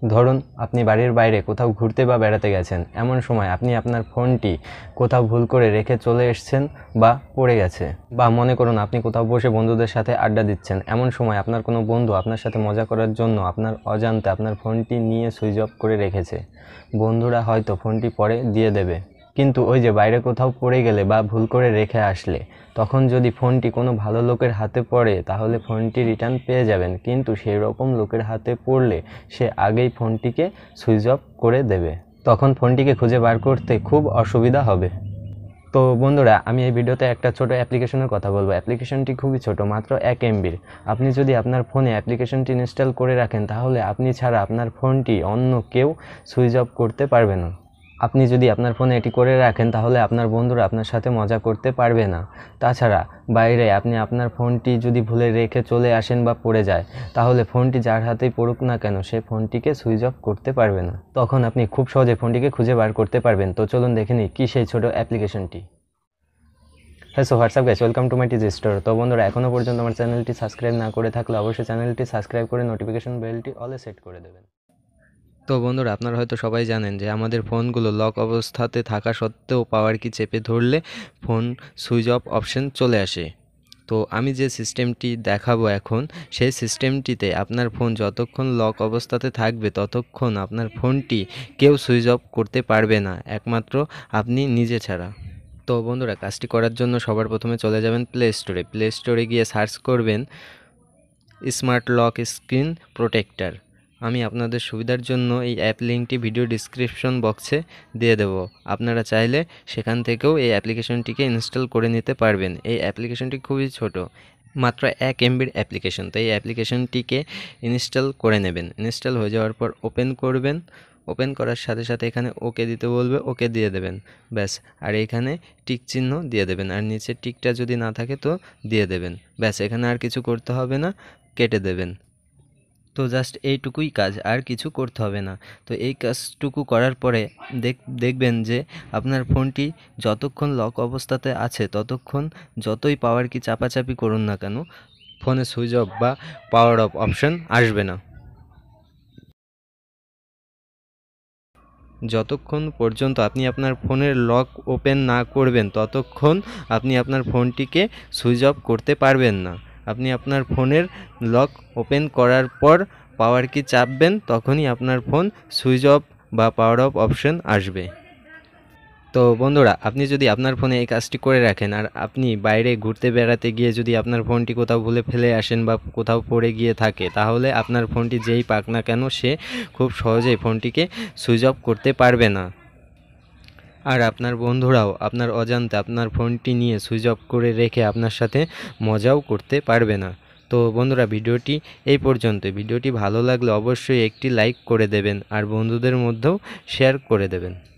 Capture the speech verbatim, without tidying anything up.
ধরুন আপনি বাড়ির বাইরে কোথাও ঘুরতে বা বেড়াতে গেছেন, এমন সময় আপনি আপনার ফোনটি কোথাও ভুল করে রেখে চলে এসেছেন বা পড়ে গেছে। বা মনে করুন আপনি কোথাও বসে বন্ধুদের সাথে আড্ডা দিচ্ছেন, এমন সময় আপনার কোনো বন্ধু আপনার সাথে মজা করার জন্য আপনার অজান্তে আপনার ফোনটি নিয়ে সুইচ অফ করে রেখেছে। বন্ধুরা হয়তো ফোনটি পরে দিয়ে দেবে, কিন্তু ওই যে বাইরে কোথাও পড়ে গেলে বা ভুল করে রেখে আসলে তখন যদি ফোনটি কোনো ভালো লোকের হাতে পড়ে তাহলে ফোনটি রিটার্ন পেয়ে যাবেন, কিন্তু সেই রকম লোকের হাতে পড়লে সে আগেই ফোনটিকে সুইচ অফ করে দেবে। তখন ফোনটিকে খুঁজে বার করতে খুব অসুবিধা হবে। তো বন্ধুরা, আমি এই ভিডিওতে একটা ছোট অ্যাপ্লিকেশনের কথা বলবো। অ্যাপ্লিকেশনটি খুবই ছোট, মাত্র এক এমবির। আপনি যদি আপনার ফোনে অ্যাপ্লিকেশনটি ইনস্টল করে রাখেন তাহলে আপনি ছাড়া আপনার ফোনটি অন্য কেউ সুইচ অফ করতে পারবে না। আপনি যদি আপনার ফোনে এটি করে রাখেন তাহলে আপনার বন্ধুরা আপনার সাথে মজা করতে পারবে না। তাছাড়া বাইরে আপনি আপনার ফোনটি যদি ভুলে রেখে চলে আসেন বা পড়ে যায় তাহলে ফোনটি যার হাতেই পড়ুক না কেন সে ফোনটিকে সুইচ অফ করতে পারবে না। তখন আপনি খুব সহজে ফোনটিকে খুঁজে বার করতে পারবেন। তো চলুন দেখে নিই কী সেই ছোট অ্যাপ্লিকেশনটি। হ্যাঁ, so WhatsApp guys, welcome to my TG store. তো বন্ধুরা, এখনও পর্যন্ত আমার চ্যানেলটি সাবস্ক্রাইব না করে থাকলে অবশ্যই চ্যানেলটি সাবস্ক্রাইব করে নোটিফিকেশন বেলটি অলে সেট করে দেবেন। তো বন্ধুরা, আপনারা হয়তো সবাই জানেন যে আমাদের ফোনগুলো লক অবস্থাতে থাকা সত্ত্বেও পাওয়ার কি চেপে ধরলে ফোন সুইচ অফ অপশন চলে আসে। তো আমি যে সিস্টেমটি দেখাবো এখন, সেই সিস্টেমটিতে আপনার ফোন যতক্ষণ লক অবস্থাতে থাকবে ততক্ষণ আপনার ফোনটি কেউ সুইচ অফ করতে পারবে না, একমাত্র আপনি নিজে ছাড়া। তো বন্ধুরা, কাজটি করার জন্য সবার প্রথমে চলে যাবেন প্লে স্টোরে। প্লে স্টোরে গিয়ে সার্চ করবেন স্মার্ট লক স্ক্রিন প্রোটেক্টর। আমি আপনাদের সুবিধার জন্য এই অ্যাপ লিঙ্কটি ভিডিও ডিসক্রিপশন বক্সে দিয়ে দেব। আপনারা চাইলে সেখান থেকেও এই অ্যাপ্লিকেশনটিকে ইনস্টল করে নিতে পারবেন। এই অ্যাপ্লিকেশনটি খুবই ছোট, মাত্র এক এমবির অ্যাপ্লিকেশন। তো এই অ্যাপ্লিকেশনটিকে ইনস্টল করে নেবেন। ইনস্টল হয়ে যাওয়ার পর ওপেন করবেন। ওপেন করার সাথে সাথে এখানে ওকে দিতে বলবে, ওকে দিয়ে দেবেন, ব্যাস। আর এখানে টিক চিহ্ন দিয়ে দেবেন, আর নিচের টিকটা যদি না থাকে তো দিয়ে দেবেন, ব্যাস। এখানে আর কিছু করতে হবে না, কেটে দেবেন। তো জাস্ট এইটুকুই কাজ, আর কিছু করতে হবে না। তো এই কাজটুকু করার পরে দেখ দেখবেন যে আপনার ফোনটি যতক্ষণ লক অবস্থাতে আছে ততক্ষণ যতই পাওয়ার কি চাপাচাপি করুন না কেন ফোনে সুইচ অফ বা পাওয়ার অফ অপশন আসবে না। যতক্ষণ পর্যন্ত আপনি আপনার ফোনের লক ওপেন না করবেন ততক্ষণ আপনি আপনার ফোনটিকে সুইচ অফ করতে পারবেন না। আপনি আপনার ফোনের লক ওপেন করার পর পাওয়ার কি চাপবেন, তখনই আপনার ফোন সুইচ অফ বা পাওয়ার অফ অপশন আসবে। তো বন্ধুরা, আপনি যদি আপনার ফোনে এই কাজটি করে রাখেন আর আপনি বাইরে ঘুরতে বেড়াতে গিয়ে যদি আপনার ফোনটি কোথাও ভুলে ফেলে আসেন বা কোথাও পড়ে গিয়ে থাকে, তাহলে আপনার ফোনটি যেই পাক না কেন সে খুব সহজেই ফোনটিকে সুইচ অফ করতে পারবে না। আর আপনার বন্ধুরাও আপনার অজান্তে আপনার ফোনটি নিয়ে সুইচ অফ করে রেখে আপনার সাথে মজাও করতে পারবে না। তো বন্ধুরা, ভিডিওটি এই পর্যন্ত। ভিডিওটি ভালো লাগলে অবশ্যই একটি লাইক করে দেবেন আর বন্ধুদের মধ্যেও শেয়ার করে দেবেন।